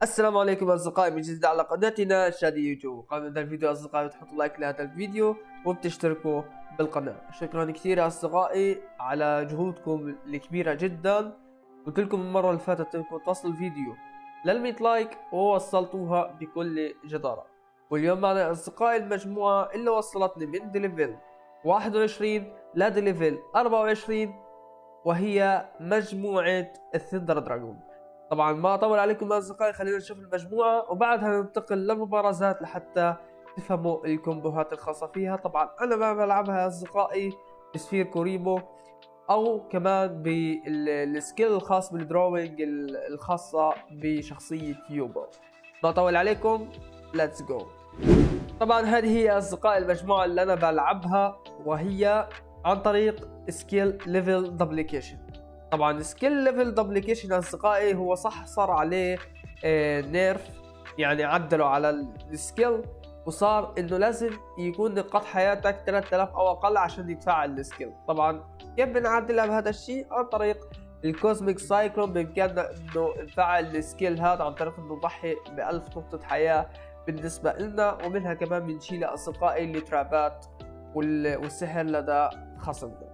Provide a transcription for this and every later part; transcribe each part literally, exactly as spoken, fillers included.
السلام عليكم اصدقائي، من جديد على قناتنا شادي يوتيوب. قبل هذا الفيديو اصدقائي تحطوا لايك لهذا الفيديو وبتشتركوا بالقناة. شكرا كثير يا اصدقائي على جهودكم الكبيرة جدا. قلت لكم المرة اللي فاتت انكم توصلوا الفيديو للمية لايك ووصلتوها بكل جدارة. واليوم معنا يا اصدقائي المجموعة اللي وصلتني من ديليفل واحد وعشرين لديليفل أربعة وعشرين، وهي مجموعة الثندر دراجون. طبعا ما اطول عليكم يا اصدقائي، خلينا نشوف المجموعه وبعدها ننتقل للمبارزات لحتى تفهموا الكومبوهات الخاصه فيها. طبعا انا ما بلعبها يا اصدقائي بسفير كوريمو او كمان بالسكيل الخاص بالدروينج الخاصه بشخصيه يوبو. ما اطول عليكم، ليتس جو. طبعا هذه هي يا اصدقائي المجموعه اللي انا بلعبها، وهي عن طريق سكيل ليفل دوبليكيشن. طبعا سكيل ليفل دوبليكيشن اصدقائي هو صح صار عليه آه نيرف، يعني عدلوا على السكيل وصار انه لازم يكون نقاط حياتك ثلاثة آلاف او اقل عشان يتفعل السكيل. طبعا كيف بنعدلها بهذا الشيء؟ عن طريق الكوزميك سايكلون. بامكاننا انه نفعل السكيل هذا عن طريق انه نضحي ب ألف نقطة حياة بالنسبة لنا، ومنها كمان بنشيل اصدقائي الترابات والسحر لدى خصمنا.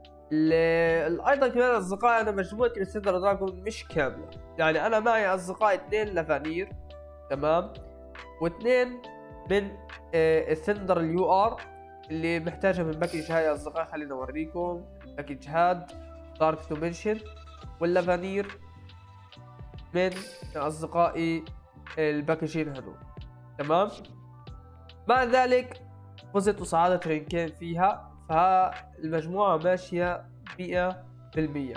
ايضا كمان اصدقائي انا مجموعه الثندر دراجون مش كامله، يعني انا معي اصدقائي اثنين لافانير تمام، واثنين من آه الثندر اليو ار اللي محتاجها من باكج. هاي يا اصدقائي خلينا اوريكم باكج هاد دارك دومنشن، واللافانير من اصدقائي الباكجين هذول تمام. مع ذلك فزت وصعدت رينكين فيها، فالمجموعة ماشية مئة بالمئة.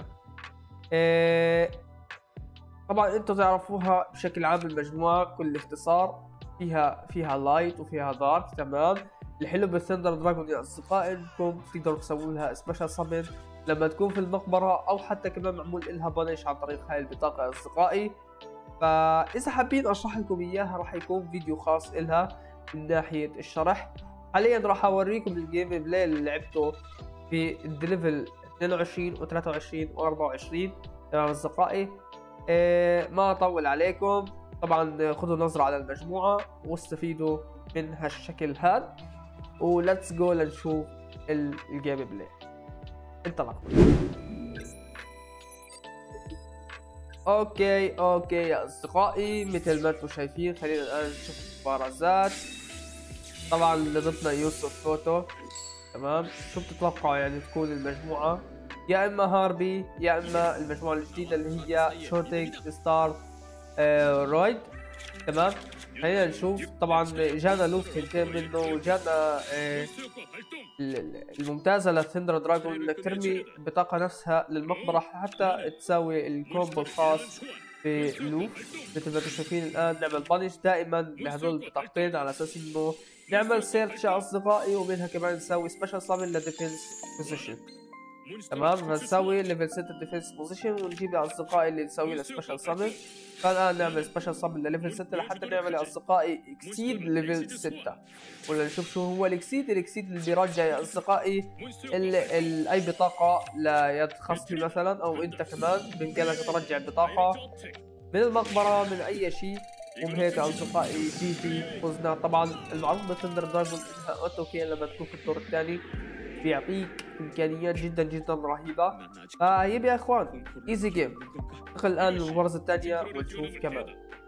إيه طبعا انتم تعرفوها بشكل عام المجموعة كل اختصار، فيها فيها لايت وفيها دارك تمام. الحلو بالثندر دراجون يا اصدقائي انكم تقدروا تسووا لها سبيشال سامن لما تكون في المقبرة، او حتى كمان معمول لها بانش عن طريق هاي البطاقة يا اصدقائي. فاذا حابين اشرح لكم اياها راح يكون فيديو خاص لها من ناحية الشرح. حاليا راح اوريكم الجيم بلاي اللي لعبته في الليفل اثنين وعشرين و23 و24 تمام اصدقائي. إيه ما اطول عليكم، طبعا خذوا نظرة على المجموعة واستفيدوا من هالشكل هذا، وليتس جو لنشوف الجيم بلاي. انطلق. اوكي اوكي يا اصدقائي، مثل ما انتم شايفين خلينا الان نشوف المبارزات. طبعا ضدنا يوسف فوتو تمام. شو بتتوقعوا يعني تكون المجموعة؟ يا اما هاربي يا اما المجموعة الجديدة اللي هي شوتينج ستار آه رويد تمام. خلينا نشوف. طبعا جانا لوف تنتين منه، وجانا آه الممتازة للثندر دراجون انك ترمي البطاقة نفسها للمقبرة حتى تساوي الكومبو الخاص في لوف. مثل ما انتم شايفين الان نعمل بانش دائما لهذول البطاقتين على اساس انه نعمل سيرش يا اصدقائي، ومنها كمان نسوي سبيشال سامن لديفنس بوزيشن تمام. فنسوي ليفل ستة ديفنس بوزيشن ونجيب يا اصدقائي اللي نسوي له سبيشال سامن. فالان نعمل سبيشال سامن لليفل ستة لحتى نعمل يا اصدقائي اكسيد ليفل ستة. ولا نشوف شو هو الاكسيد. الاكسيد اللي بيرجع يا اصدقائي ال ال اي بطاقه ليد خصمي مثلا، او انت كمان بامكانك ترجع البطاقه من المقبره من اي شيء. وبهيك اصدقائي جي جي فزنا. طبعا المعروف بالثندر دراجون انها اوتو كين لما تكون في الدور الثاني بيعطيك امكانيات جدا جدا رهيبه. فيبي يا اخوان ايزي جيم. ندخل الان للمبارزه الثانيه ونشوف كمان.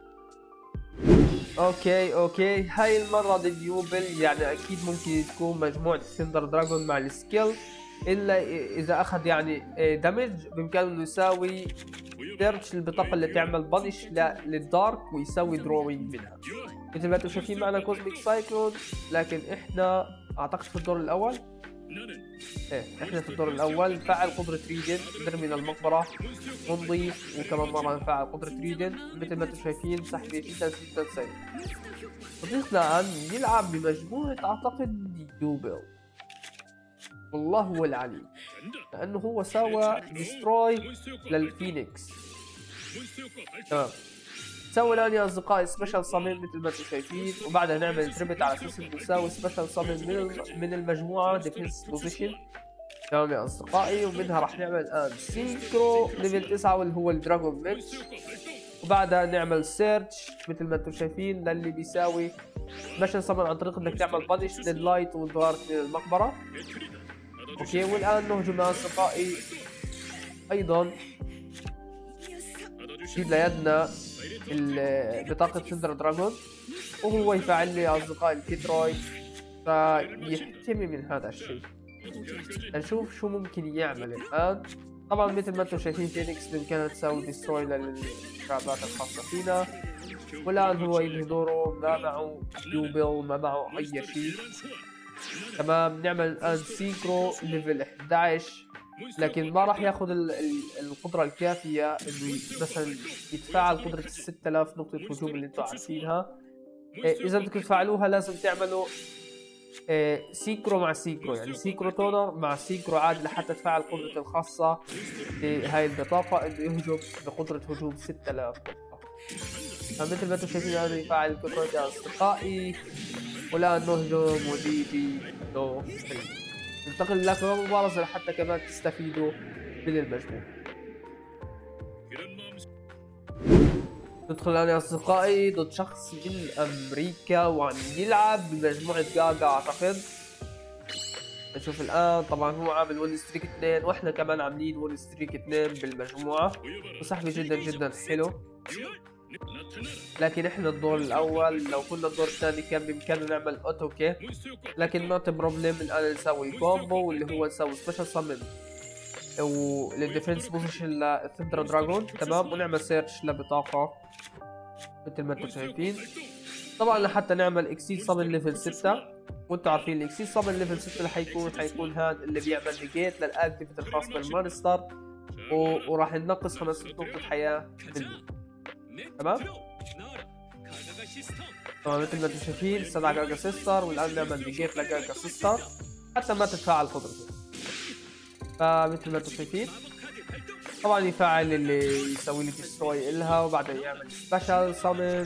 اوكي اوكي هاي المره ديوبل، يعني اكيد ممكن تكون مجموعه ثندر دراجون مع السكيل، الا اذا اخذ يعني دامج بامكانه انه يساوي سيرش البطاقه اللي تعمل بانش للدارك ويسوي دروينج منها. مثل ما انتم شايفين معنا كوزميك سايكلون، لكن احنا اعتقد في الدور الاول ايه احنا في الدور الاول نفعل قدرة ريدن، نرمي للمقبرة ونضيف، وكمان مرة نفعل قدرة ريدن مثل ما انتم شايفين سحبة جدا جدا سريع. صديقنا الآن يلعب بمجموعة اعتقد ديوبل، والله هو العليم، لأنه هو سوى ديستروي للفينيكس تمام. نسوي الان يا اصدقائي سبيشال سامن مثل ما انتم شايفين، وبعدها نعمل تريبت على اساس انه نساوي سبيشال سامن من من المجموعه ديفنس بوزيشن تمام يا اصدقائي. ومنها راح نعمل الان سينكرو ليفل تسعة واللي هو الدراجون ميكس وبعدها نعمل سيرش مثل ما انتم شايفين للي بيساوي سبيشال سمن عن طريق انك تعمل بانش لللايت والدارك من المقبره. اوكي، والان نهجم يا اصدقائي ايضا نجيب ليدنا بطاقه ثندر دراجون وهو يفعل لي يا اصدقائي الكيتروي، فيحتمي من هذا الشيء. نشوف شو ممكن يعمل الان. طبعا مثل ما انتم شايفين فينيكس بامكانها تساوي ديستروي للكعبات الخاصه فينا، والان هو ينهي دوره، ما معه يوبل، ما معه اي شيء. تمام، نعمل الان سيكرو ليفل احد عشر، لكن ما راح ياخذ القدره الكافيه انه مثلا يتفاعل قدره ال ستة آلاف نقطه هجوم اللي انتم عارفينها. اذا بدكم تفعلوها لازم تعملوا سيكرو مع سيكرو، يعني سيكرو تونر مع سيكرو عادي لحتى تفعل قدرته الخاصه بهاي البطاقه انه يهجم بقدره هجوم ستة آلاف نقطه. فمثل ما انتم شايفين هذا يفعل الكنترول يا اصدقائي، والان نهجم ودي بي دو ثلاثة. ننتقل لكم مبارزه لحتى كمان تستفيدوا من المجموع. ندخل الان يا اصدقائي ضد شخص من امريكا وعم يلعب بمجموعه جاجا اعتقد. نشوف الان، طبعا هو عامل ون ستريك اثنين واحنا كمان عاملين ون ستريك اثنين بالمجموعه، وسحبي جدا جدا حلو. لكن احنا الدور الاول، لو كنا الدور الثاني كان بامكاننا نعمل اوتوكي، لكن نوت بروبلم. الان نسوي كومبو واللي هو نسوي سبيشال سامن وللديفنس بوزيشن للثندر دراجون. تمام، ونعمل سيرش لبطاقه مثل ما انتم شايفين. طبعا لحتى نعمل اكسيد سامن ليفل ستة، وانتم عارفين الاكسيد سامن ليفل ستة اللي حيكون حيكون هذا اللي بيعمل نيجيت للاكتيفيتي الخاص بالمونستر، وراح ننقص خمس نقطة حياة منه. تمام؟ طبعا مثل ما انتم شايفين استدعى جاجا سيستر، والان نعمل نيجيت لجاجا سيستر حتى ما تتفاعل قدرته. فمثل ما انتم شايفين طبعا يفعل اللي يسوي لي ديستروي إلها، وبعدين يعمل سبيشال سامن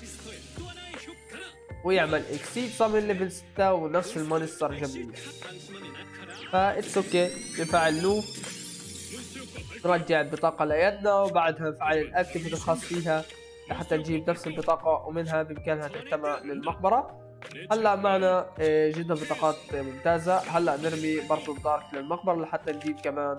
ويعمل اكسيد سامن ليفل ستة ونفس المونستر جميل. فا اتس اوكي، يفعل لوب، نرجع البطاقة ليدنا، وبعدها نفعل الاكتيفيتي الخاص فيها لحتى نجيب نفس البطاقة ومنها بإمكانها تحتمى للمقبرة. هلا معنا جدا بطاقات ممتازة. هلا نرمي برضو الدارك للمقبرة لحتى نجيب كمان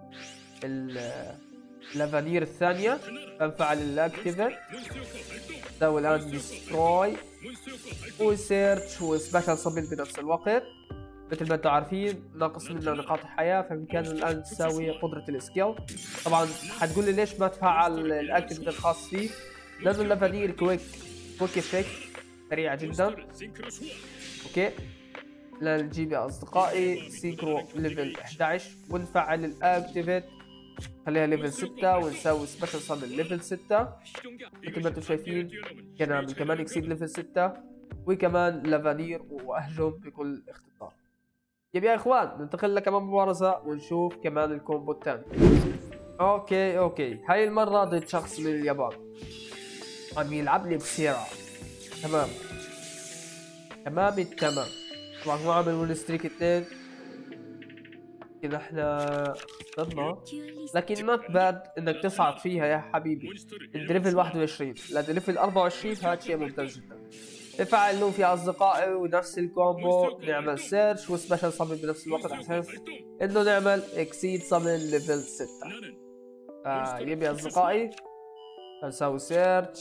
اللافانير الثانية. فنفعل الاكتيفيت، نسوي الان ديستروي وسيرش وسبيشال سبل بنفس الوقت. مثل ما انتم عارفين ناقص منا نقاط الحياة، فبإمكاننا الان تساوي قدرة السكيل. طبعا حتقول لي ليش ما تفعل الاكتيفيت الخاص فيه؟ لأنه اللافانير كويك كويك افكت سريعة جدا. اوكي، لنجيب يا اصدقائي سيكرو ليفل احد عشر ونفعل الاكتيفيت، خليها ليفل ستة ونسوي سبيشال سامن ليفل ستة مثل ما انتم شايفين. كنعمل كمان اكسيد ليفل ستة وكمان لافانير واهجم بكل اختصار. يبي يا اخوان ننتقل لكمان مبارزة ونشوف كمان الكومبو الثاني. اوكي اوكي هاي المرة ضد شخص من اليابان عم يلعب لي بسيرة. تمام تمام التمام. طبعا هو عامل ون ستريك اثنين، لكن احنا خسرنا، لكن نوت باد انك تصعد فيها يا حبيبي. انت ليفل واحد وعشرين لدى ليفل أربعة وعشرين، هذا شيء ممتاز جدا. نفعل لوف يا اصدقائي ونفس الكومبو، نعمل سيرش وسبيشال سامن بنفس الوقت على اساس انه نعمل اكسيد سامن ليفل ستة. فيبي يا اصدقائي نسوي سيرش،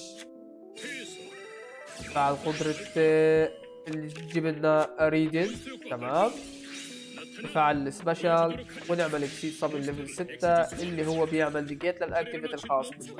نفعل قدرة اللي تجيب لنا ريدن. تمام، نفعل السبيشال ونعمل اكسيد سامن ليفل ستة اللي هو بيعمل نيجيت للاكتيفيتي الخاص بنا.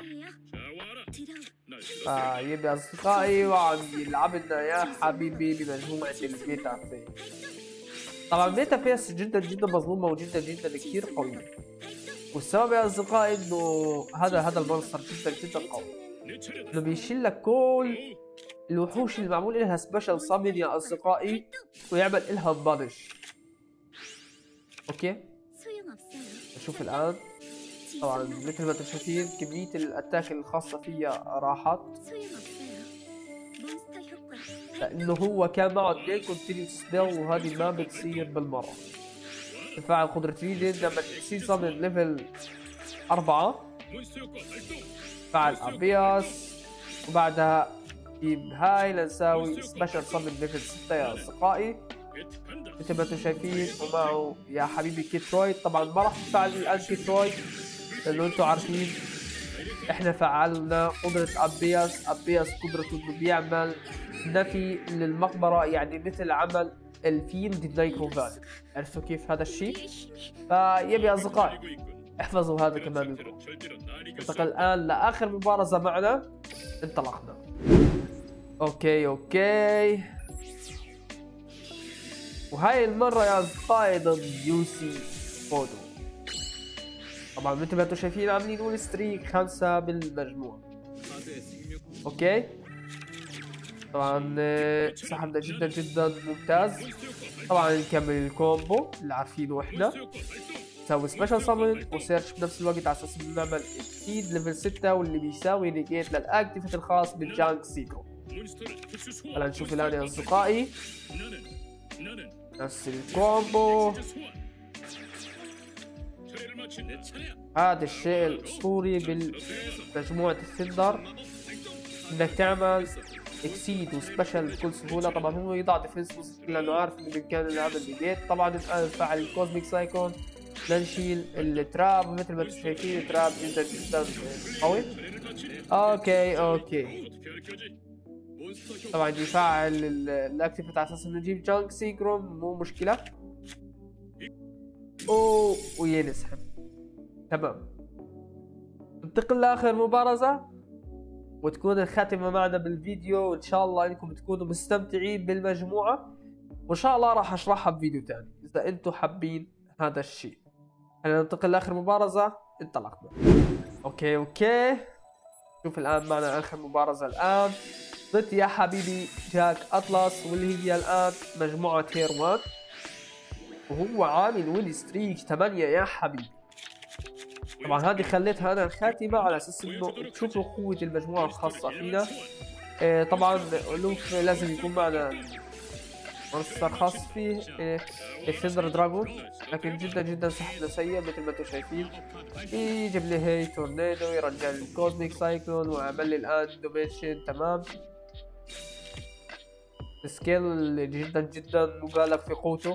آه يبي اصدقائي وعم يلعب لنا يا حبيبي بمجموعة الميتا فيس. طبعا الميتا فيس جدا جدا مظلومة وجدا جدا كثير قوية، والسبب يا اصدقائي انه هذا هذا المونستر جدا جدا قوي، انه بيشيل لك كل الوحوش اللي معمول لها سبيشال سامن يا اصدقائي ويعمل لها بانش. اوكي نشوف الان. طبعا مثل ما انتم شايفين كمية الاتاك الخاصة فيها راحت، لانه هو كان معه اثنين كونتينيوس سبيل وهذه ما بتصير بالمرة. نفعل قدرة ريدن، نعمل اكسيد سامن ليفل أربعة فعل ابياس، وبعدها نجيب هاي لنساوي سبيشال صمم ليفل ستة يا اصدقائي مثل ما انتم شايفين. ومعه يا حبيبي كيترويد. طبعا ما راح نفعل الان كيترويد لانه انتم عارفين احنا فعلنا قدرة ابياس. ابياس قدرته انه بيعمل نفي للمقبرة، يعني مثل عمل الفيلد نايكرو فالي. عرفتوا كيف هذا الشيء؟ فيبي اصدقائي احفظوا هذا كمان لكم. ننتقل الان لاخر مبارزة معنا. انطلقنا. اوكي اوكي وهاي المرة يا اصدقائي ضد يوسي فودو. طبعا مثل ما انتم شايفين عاملين وين ستريك خمسة بالمجموع. اوكي طبعا سحبنا جدا جدا ممتاز. طبعا نكمل الكومبو اللي عارفينه احنا، نسوي سبيشال سامون وسيرش بنفس الوقت على اساس انه نعمل اكيد ليفل ستة واللي بيساوي نيجيت للاكتيفيت الخاص بالجانك سيكرو. هلا نشوف الان يا اصدقائي نفس الكومبو. هذا الشيء الاسطوري بالمجموعة الثندر انك تعمل اكسيد وسبيشال بكل سهولة. طبعا هو يضع ديفنس بوزيشن لانه عارف انه بامكانه يعمل نيجيت. طبعا الان نفعل الكوزميك سايكون لنشيل التراب. مثل ما انتم شايفين التراب جدا جدا قوي. اوكي اوكي طبعا يفعل الاكتيفيت على اساس انه نجيب جانك سيكرو مو مشكلة. اوه وينسحب. تمام ننتقل لاخر مبارزة وتكون الخاتمة معنا بالفيديو، وان شاء الله انكم تكونوا مستمتعين بالمجموعة، وان شاء الله راح اشرحها بفيديو ثاني اذا انتم حابين هذا الشيء. خلينا ننتقل لاخر مبارزة. انطلقنا. اوكي اوكي شوف الان معنا اخر مبارزة الان ضد يا حبيبي جاك اطلس، واللي هي الان مجموعة هير واحد، وهو عامل وين ستريك ثمانية يا حبيبي. طبعا هذه خليتها انا الخاتمة على اساس انه تشوفوا قوة المجموعة الخاصة فينا. إيه طبعا لوف لازم يكون معنا مونستر خاص فيه إيه الثندر دراجون، لكن جدا جدا سحبنا سيء مثل ما انتم شايفين. يجيب لي هي تورنيدو، يرجع لي الكوزميك سايكلون، وعمل لي الان دوميشن. تمام سكيل جدا جدا مبالغ في قوته.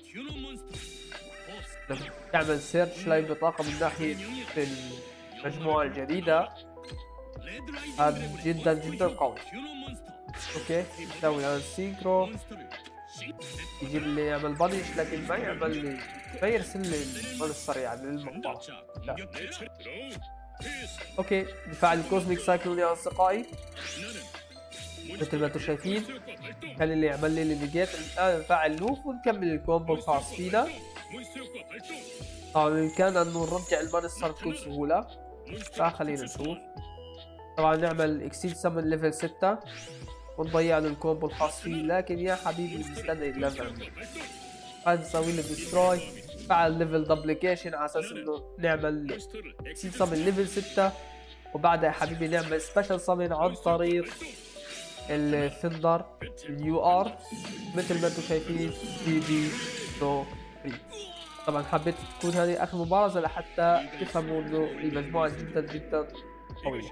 تعمل سيرش لاي بطاقة من ناحية المجموعة الجديدة. هذا جدا جدا قوي. اوكي نسوي الان سينكرو، يجيب لي يعمل بانش لكن ما يعمل لي ما يرسل لي المونستر يعني للمقبرة. لا اوكي نفعل الكوزميك سايكلون يا اصدقائي مثل ما انتم شايفين. كان اللي يعمل لي النيجيت. الان نفعل لوف ونكمل الكومبو الخاص فينا. طبعا بامكاننا انه نرجع المونستر بكل سهولة، فخلينا نشوف. طبعا نعمل اكسيد سمن ليفل ستة ونضيع له الكومبو الخاص فيه، لكن يا حبيبي بيستنى الليفل. هذا نسوي له ديستروي. فعل ليفل دبليكيشن على اساس انه نعمل اكسيد سمن ليفل ستة، وبعدها يا حبيبي نعمل سبيشال سمن عن طريق الثندر اليو ار مثل ما انتم شايفين بي بي نو فري. طبعا حبيت تكون هذه اخر مبارزة لحتى تفهموا انه المجموعة جدا جدا قوية.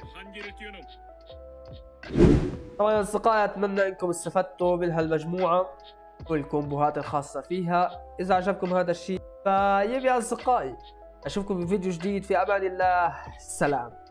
طبعا يا اصدقائي اتمنى انكم استفدتوا من هالمجموعة والكومبوهات الخاصة فيها. اذا عجبكم هذا الشيء فيبي اصدقائي اشوفكم في فيديو جديد. في امان الله. سلام.